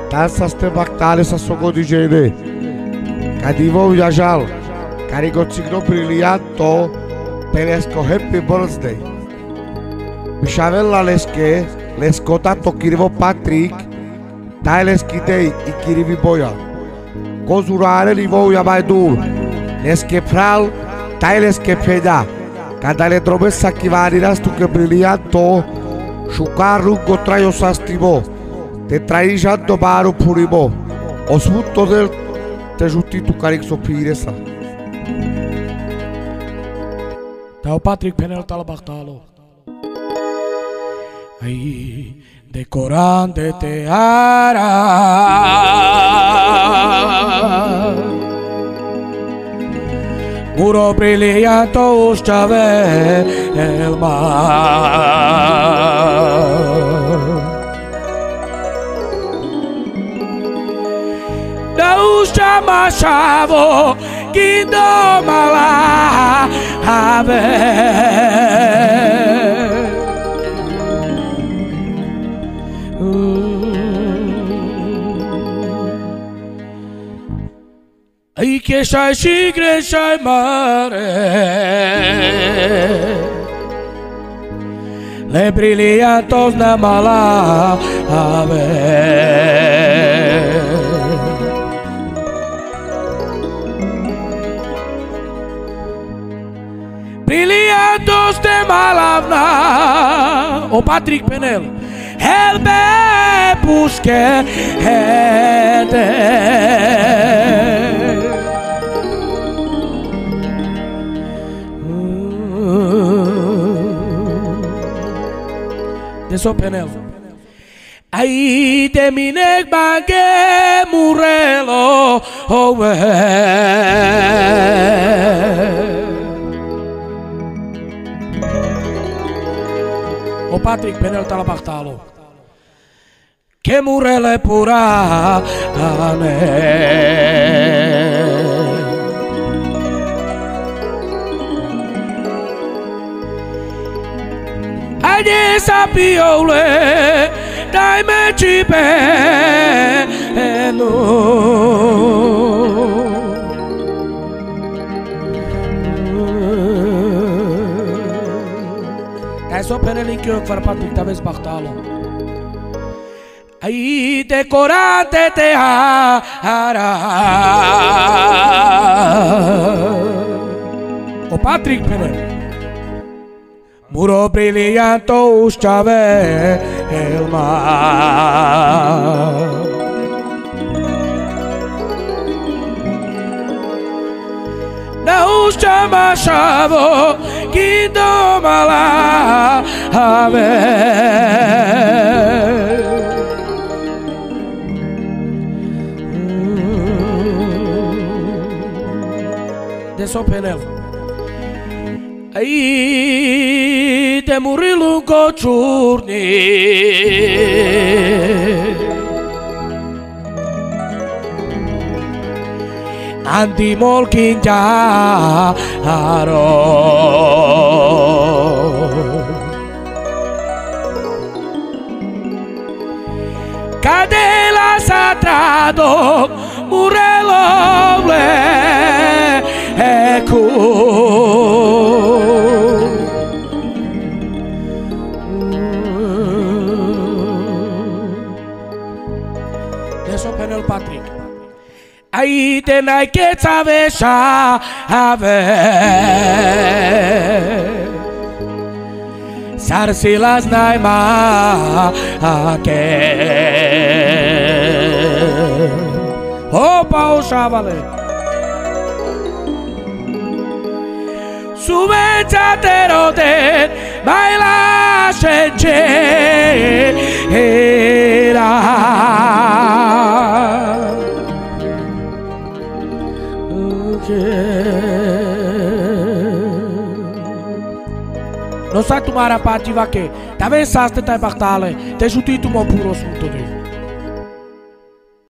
Dansa ste baktale sa sogo dijede. Kadivo viajal. Carico ciclo brillianto. Peresco happy birthday. Bishavella lesko to kirivo Patrick. Taileski i kirivi boja. Kozurare livoja vaidur. Leske pral. Taileske peda. Kada le drobesa kivariras tu que brillianto. Shukaru gotrayo sastivo. Te traija do baru puribo. Osvuto del te juti tu caric sopiresa. Tau Patrick Penel talabactalo. Aí decorante te ara. Muro brillante ustave el mar. Não chamava que domala ave. Ai que sai chigre sai mare. Le brillantos na mala ave. Brillantos de malavna. O Patrick Penel. El me busque de so Penel. Aí de minek bange murelo O Patrick Penel talabactalo. Que murele pura ane. Ade sapiole dai me cipe no. Dai so Penel que far Patrick talvez bactalo. Aí decorante te ara. O Patrick Penel. Muro brillante ustave el mar. Não chama chavo que domala ave. De so Penel. Aí de Murilo Gochurni. Andi molkin jaro. Cadela satrado Murelo le eco. Eso Penel Patrick. Aí tem que saber ave. Sarsilas naima ake. Opa o chavale. Sube chatero de baila era. Non sa tu mara pati va che, t'aveva saste tai partale, te giuti tu mo puro assunto te.